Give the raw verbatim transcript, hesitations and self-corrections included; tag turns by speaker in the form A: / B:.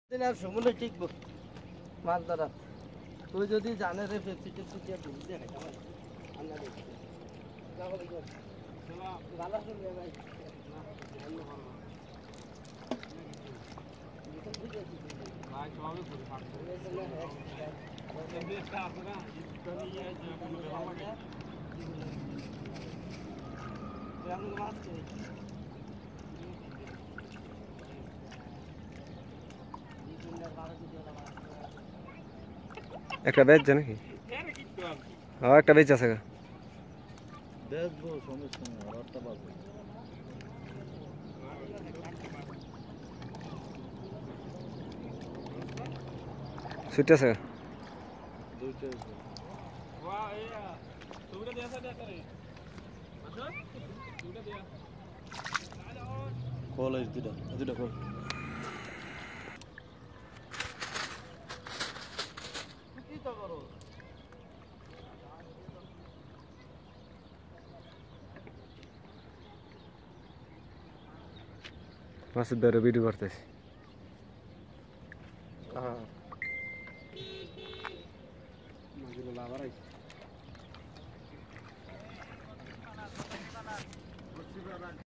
A: দিন আর সমুদ্রে টিকবো মাছ ধরা তুই যদি জানে রে পেপসি টেপসি দিয়ে ঢুক দিয়ে খাই আমার আন্না দেখছি ভালো আছেন ভাই মাছ
B: একটা বেচ নাকি হ্যাঁ একটা বেচ আছে
A: বেচবো সমস্যা নেই আর একটা পাবো
B: ছুটি আছে
A: দুইটা
C: वाह ये सुविधा दिया था क्या करे अच्छा सुविधा दिया
A: কলেজ দুটা দুটা কল কি তো করো
B: মাসুদ ভাইয়ের ভিডিও করতেছি
A: হ্যাঁ মাঝে লাভার আইছে